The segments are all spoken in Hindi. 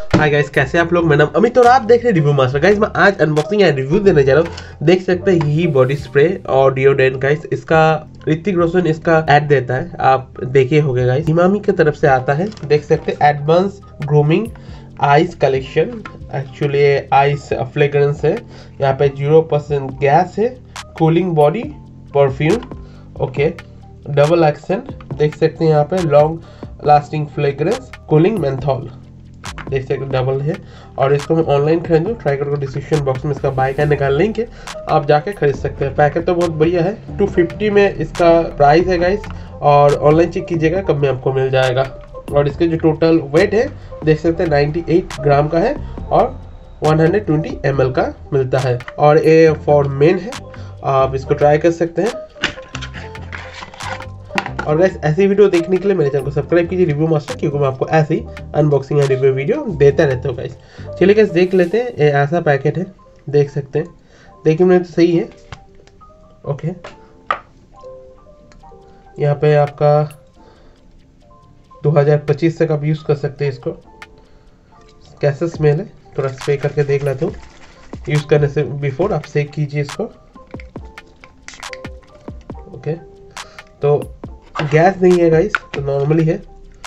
हाय गाइस, कैसे आप लोग। मेरा नाम अमित और आप देख रहे हैं रिव्यू मास्टर। गाइस मैं आज अनबॉक्सिंग या रिव्यू देने जा रहा हूँ। देख सकते हैं यही बॉडी स्प्रे और डिओडेंट। गाइस इसका ऋतिक रोशन इसका ऐड देता है, आप देखे होंगे गाइस। हिमामी की तरफ से आता है। देख सकते हैं advance grooming ice collection. Actually ice fragrance है। यहाँ पे 0% गैस है। Cooling body perfume. Okay, double action. देख सकते हैं यहाँ पे long lasting fragrance, cooling menthol. देख सकते डबल है। और इसको मैं ऑनलाइन खरीदूँ, ट्राई करो। डिस्क्रिप्शन बॉक्स में इसका बाय करने का लिंक है, आप जाके खरीद सकते हैं। पैकेट तो बहुत बढ़िया है। 250 में इसका प्राइस है गाइस। और ऑनलाइन चेक कीजिएगा कब में आपको मिल जाएगा। और इसके जो टोटल वेट है देख सकते हैं 98 ग्राम का है और 120 ml का मिलता है। और ये फॉर मेन है, आप इसको ट्राई कर सकते हैं। और गाइस ऐसी वीडियो देखने के लिए मेरे चैनल को सब्सक्राइब कीजिए रिव्यू मास्टर, क्योंकि मैं आपको ऐसे ही अनबॉक्सिंग या रिव्यू वीडियो देता रहता हूँ गाइस। चलिए गाइस देख लेते हैं। ये ऐसा पैकेट है, देख सकते हैं। देखिए मैंने तो सही है। ओके, यहाँ पे आपका 2025 तक आप यूज़ कर सकते हैं इसको। कैसा स्मेल है थोड़ा स्प्रे करके देख लेते हूँ। यूज़ करने से बिफोर आप सेक कीजिए इसको। ओके, तो गैस नहीं है गाइस, तो नॉर्मली है।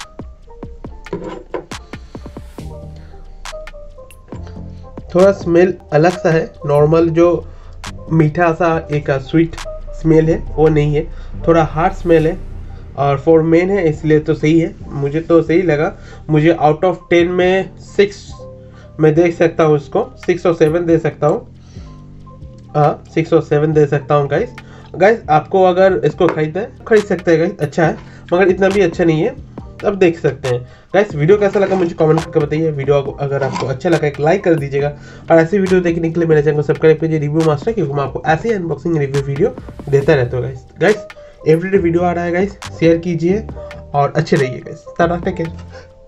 थोड़ा स्मेल अलग सा है। नॉर्मल जो मीठा सा एक स्वीट स्मेल है वो नहीं है, थोड़ा हार्ड स्मेल है। और फॉर मेन है इसलिए तो सही है, मुझे तो सही लगा। मुझे आउट ऑफ 10 में 6 मैं दे सकता हूँ इसको। 6 और 7 दे सकता हूँ। हाँ, 6 और 7 दे सकता हूँ गाइस। गाइस आपको अगर इसको खरीदना है खरीद सकते हैं गाइस, अच्छा है मगर इतना भी अच्छा नहीं है। अब देख सकते हैं गाइस। वीडियो कैसा लगा मुझे कमेंट करके बताइए। वीडियो अगर आपको अच्छा लगा एक लाइक कर दीजिएगा। और ऐसी वीडियो देखने के लिए मेरे चैनल को सब्सक्राइब कीजिए रिव्यू मास्टर, क्योंकि मैं आपको ऐसे ही अनबॉक्सिंग रिव्यू वीडियो देता रहता हूँ गाइस। गाइस एवरीडे वीडियो आ रहा है गाइस, शेयर कीजिए और अच्छे रहिए गाइस। Take care.